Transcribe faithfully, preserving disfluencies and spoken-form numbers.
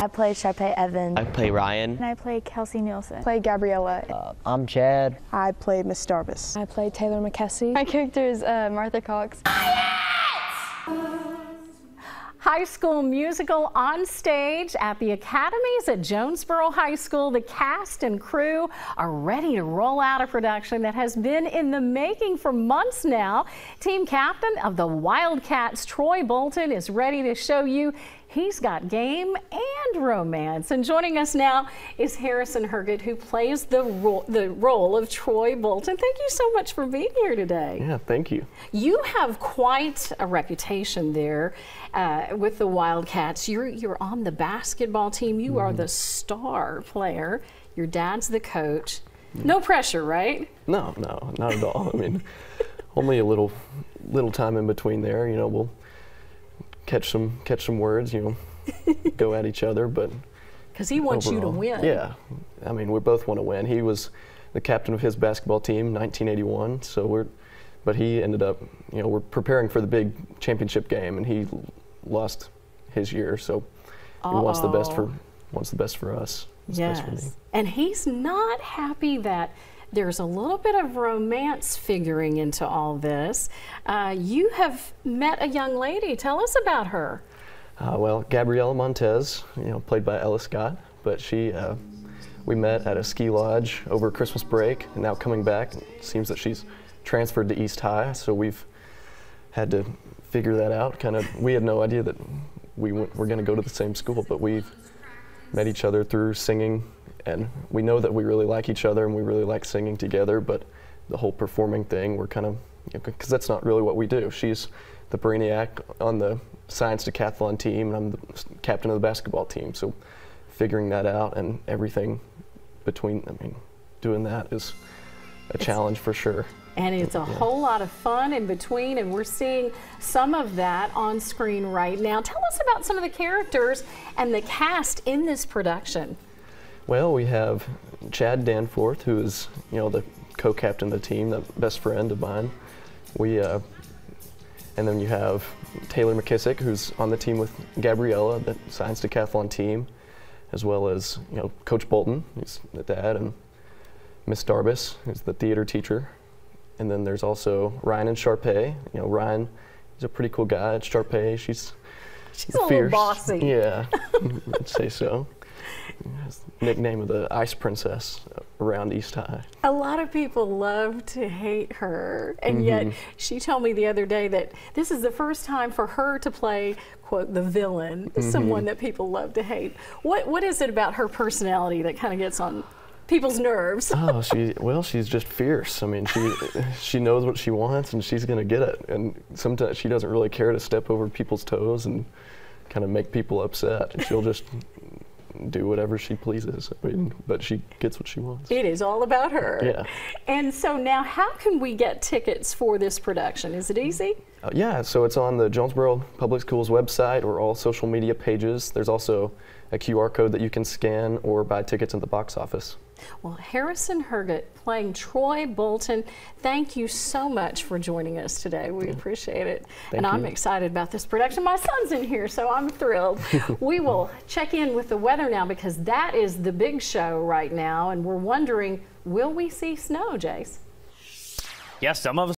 I play Sharpay Evans. I play Ryan. And I play Kelsey Nielsen. I play Gabriella. Uh, I'm Chad. I play Miss Darvis. I play Taylor McKessie. My character is uh, Martha Cox. High School Musical on stage at the Academies at Jonesboro High School. The cast and crew are ready to roll out a production that has been in the making for months now. Team captain of the Wildcats, Troy Bolton, is ready to show you he's got game and romance. And joining us now is Harrison Herget, who plays the, ro the role of Troy Bolton. Thank you so much for being here today. Yeah, thank you. You have quite a reputation there uh, with the Wildcats. You're, you're on the basketball team. You mm. are the star player. Your dad's the coach. No pressure, right? No, no, not at all. I mean, only a little, little time in between there. You know, we'll catch some catch some words, you know, go at each other, but because he wants overall, you to win. Yeah, I mean, we both want to win. He was the captain of his basketball team, nineteen eighty-one. So we're, but he ended up, you know, we're preparing for the big championship game, and he lost his year. So Uh-oh. he wants the best for wants the best for us. Yes, for me. And he's not happy that there's a little bit of romance figuring into all this. Uh, you have met a young lady. Tell us about her. Uh, well, Gabriella Montez, you know, played by Ella Scott, but she, uh, we met at a ski lodge over Christmas break, and now coming back, it seems that she's transferred to East High, so we've had to figure that out. Kind of, we had no idea that we went, were going to go to the same school, but we've met each other through singing. And we know that we really like each other and we really like singing together, but the whole performing thing, we're kind of, because you know, that's not really what we do. She's the brainiac on the science decathlon team, and I'm the captain of the basketball team. So figuring that out and everything between, I mean, doing that is a it's, challenge for sure. And it's a yeah. whole lot of fun in between, and we're seeing some of that on screen right now. Tell us about some of the characters and the cast in this production. Well, we have Chad Danforth, who is, you know, the co-captain of the team, the best friend of mine. We, uh, and then you have Taylor McKessie, who's on the team with Gabriella, the science decathlon team, as well as, you know, Coach Bolton, he's the dad, and Miss Darvis, who's the theater teacher. And then there's also Ryan and Sharpay. You know, Ryan, he's a pretty cool guy. Sharpay, she's she's fierce. a little bossy. Yeah, I'd say so. Nickname of the Ice Princess around East High. A lot of people love to hate her, and mm-hmm. yet she told me the other day that this is the first time for her to play, quote, the villain, mm-hmm. someone that people love to hate. What What is it about her personality that kind of gets on people's nerves? Oh, she well, she's just fierce. I mean, she she knows what she wants, and she's going to get it. And sometimes she doesn't really care to step over people's toes and kind of make people upset. And she'll just do whatever she pleases. I mean, but she gets what she wants. It is all about her. Yeah. And so now, how can we get tickets for this production? Is it easy? Uh, yeah, so it's on the Jonesboro Public Schools website or all social media pages. There's also a Q R code that you can scan or buy tickets at the box office. Well, Harrison Herget playing Troy Bolton, thank you so much for joining us today. We yeah. appreciate it. Thank and you. I'm excited about this production. My son's in here, so I'm thrilled. We will check in with the weather now, because that is the big show right now, and we're wondering, will we see snow, Jace? Yes, some of us